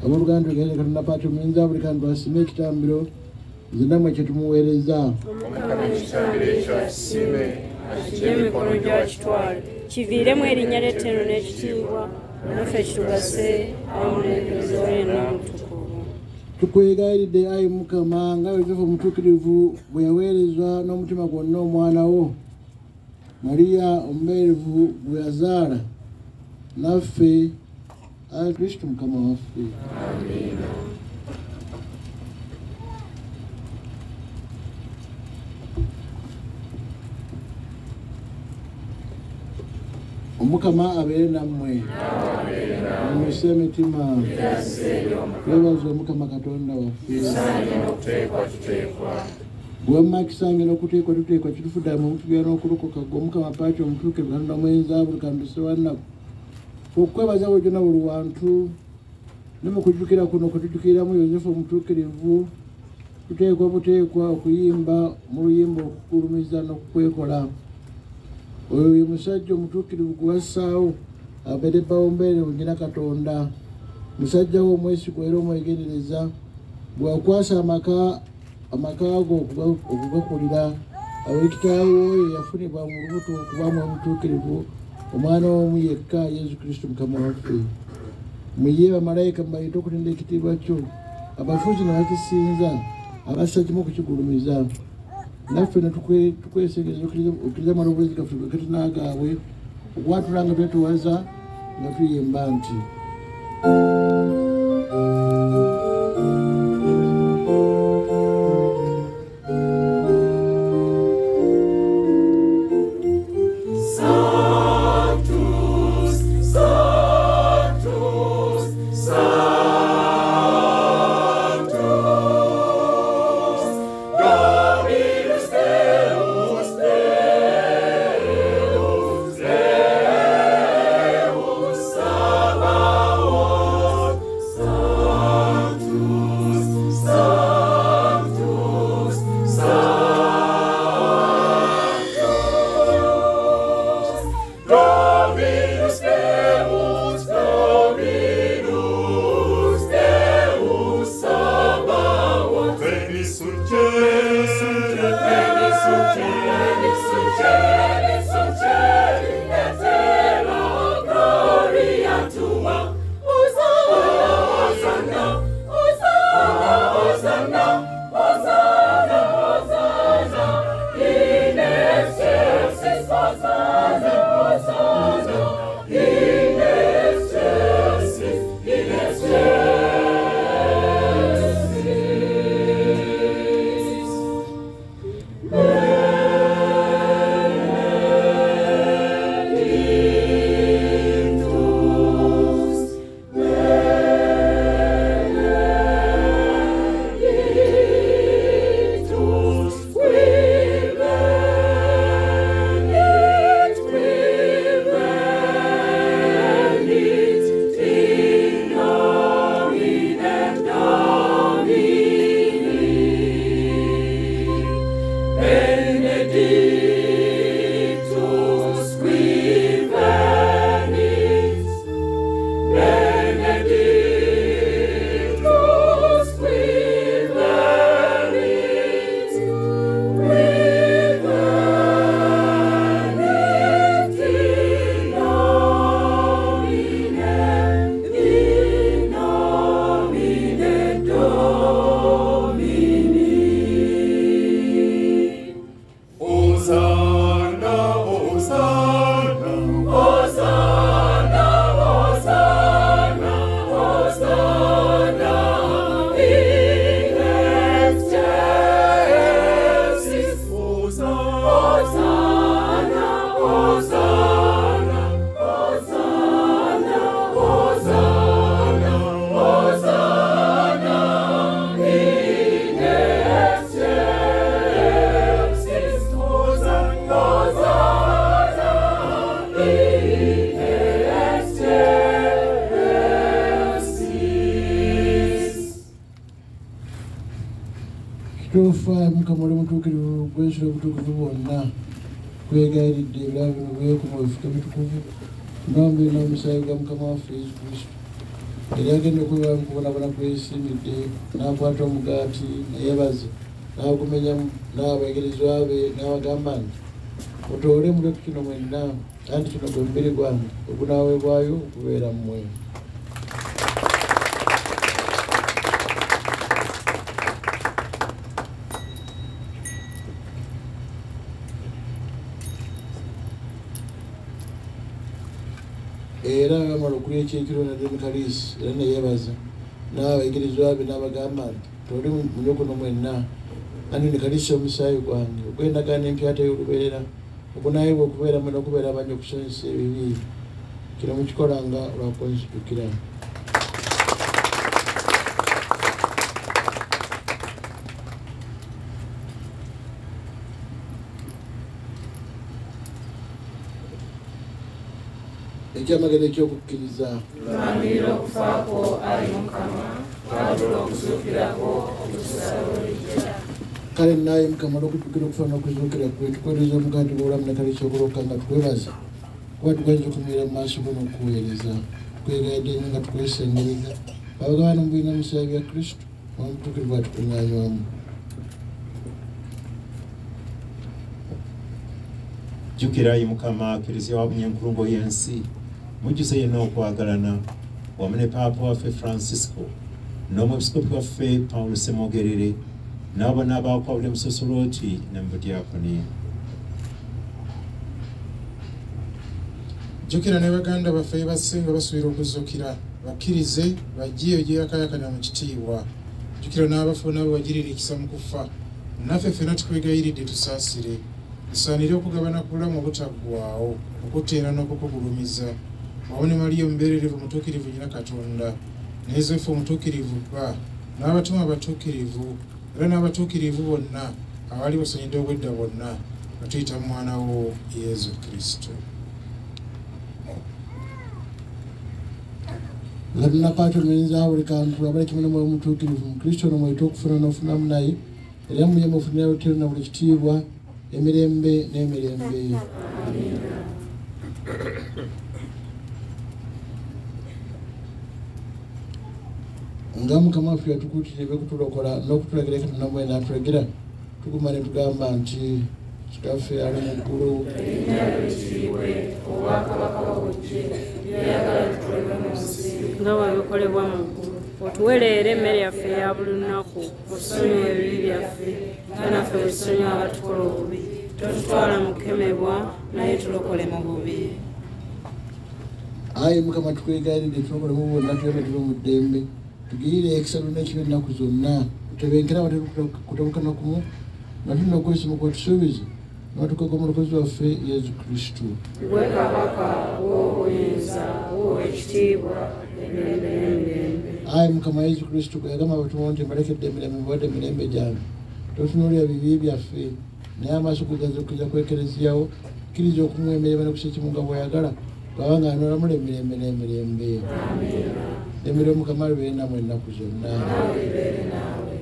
Abuluganda tugende Katonda Patro muyinza buli kantu asime ekitambiro zinamwe kyetumuweereza omukama ekitambiro ekyo asime akigye emikono gy'akitwale kiviiremu erinnya ly'ettendo n'ekitiibwa naffe kitugase awamu n'enkiriza yenna omutukuvu. Tukwegayiridde ayi Mukama nga Yozefu omutuukirivu bwe yaweerezwa n'omutima gwonna omwana wo Maria omubeerevu bwe yazaala naffe ayi Kristo Mukama waffe. Amiina. Omukama abeere nammwe. Mumuse emitima. Twebaze Omukama Katonda waffe. Bwamma kisange n'okuteekwa tuteekwa kitufudde mu mutugera n'okulokoka gwe Omukama Patro omutuukirivu Katonda mwenza buli kantu sewannaku. Okwebaza buli gyonna buli wantu ne mu kujjukira kuno kutujjukiramu Yozefu omutuukirivu tuteekwa buteekwa okuyimba mu luyimba okukulumiza n'okukwekola. Oyo ye musajja omutuukirivu gwe wassaawo abeere bawombeere onyina Katonda musajja wo omwesigwa era omwegendereza bw'akwasa amaka go okugakulira aw'ekitaawo oyo yafunibwa mu lubuto okubaamu omutuukirivu omwana w'omu yekka Yesu Kristo Mukama waffe. Muye bamalayika mubayite okulinda ekitiibwa kyo abafuzi ne bakisinza abassa kimu okukigulumiza naffe ne tukwesegereza okkiriza maloboozi gaffe ge tunaagaabwe okwatula nga twetuwaza nga tuyimba nti Tufa Mukama oli mutuukirivu gwensula obutukuvu bwonna kwegayiridde ebirabo bino bwekuma bifika bitukuvu ng'omusaayi gwa Mukama waffe Yesu Kristo era agenda okubonabona kwesimidde n'akwata omugaati neyebaza n'agumenya n'abayigirizwa be n'abagamba nti mutoole mule ku kino mwenna anti kino gwe mubiri gwange ogunaaweebwayo okubeera mmwe. Era bamala okulya ekyekiro nademikalisi era neyebaza n'abayigirizwa be n'abagamba nti toli mulyo guno mwenna ani nikalisi omusaayi gwange ogw'endagaano empyata y'olubeerera ogunaayibwa okubeera mwena okubeera abanja okusonyesa ebibi kino mukikolanga lwakunzijukira. Ekyamagero ekyokukkiriza tulangirira okufa kwo ali Mukama twatula okuzuukirako okutusaba olijja. Kale naye Mukama olw'okujjukira okufa n'okuzuukira kwe tukwetereza omugaati gw'obulamu nakale ekyokulooka nga tukwebaza kuba tugenza okumirira mu maaso go n'okuweereza tukwegaidde nnyo nga tukwesengereza abagabana mu bwina musaayi bya Kristo omutuukirivu atukuŋŋaanywamu. Jjukirayi Mukama Kiriziya wa Bunyenkulungo y'ensi mujjuze yenna okwagalana wamu ne Paapa waffe Francisco n'omwepiskopi waffe Paul Ssemogerere n'abona abakwawule mu Sosolooti ne mu Budyakoni. Jjukira ne baganda baffe basinga basuubira okuzuukira bakkirize bajje gyeyakayakana mu kitiibwa. Jjukira n'abafu nabo bagirira ekisa mu kufa naffe ffenna tukwegayiridde tusaasire tusaanire okugabana ku bulamu obutaggwaawo okuteera n'okukugulumiza wamu ne Mariya omubeererivu omutuukirivu nnyina Katonda ne Yosefu omutuukirivu bba n'abatume abatuukirivu era n'abatuukirivu bonna abaali basonyidde obwedda bonna batuyita mu mwana wo Yesu Kristo. Ladinapata mwenza buli kantu abali kimu n'omwoyo omutuukirivu mu Kristo n'omwoyo okufuna n'ofunamu naye era muye mufunira olutalo na buli kitiibwa emirembe n'emirembe. Nga Mukama waffe yatukuutira eby'okutulokola n'okutulagira Katonda mmwe n'atulegera tuguma ne tugamba nti Kitaffe ali mu ggulu erinnya lyo likiibwe obwakabaka bujje byeyagala tukolebwe mu nsi nga bwebikolebwa mu ggulu. Otuweerere emmere yaffe eya buli lunaku otusonyiwe ebibi byaffe nga naffe bwe tusonyiwa abatukola obubi totutwala mu kukemebwa naye tulokole mu bubi. Ayi Mukama tukwegayiridde tulokole mu bonna tuleme tube mu ddembe tugirire ekisa n'ekibi ennaku zonna tutebenkera abatali kutabukana kumu nga tulina okwesiima kwetusuubiza n'atukoga omulokozi waffe Yesu Kristo. Gwe kabaka w'obuyinza w'ekitiibwa emirembe n'emirembe. Ayi Mukama Yesu Kristo gwe yagamba abatume nti mbalekedde emirembe mbawadde emirembe gyange totunuulira bibi byaffe naye amaaso kugazuukiza kwekereziyawo kkiriza okumuwa emirembe n'okusekimu nga bw'ayagala kubanga anolamula emirembe n'emirembe. Emirembe Mukama libeere nammwe ennaku zonna.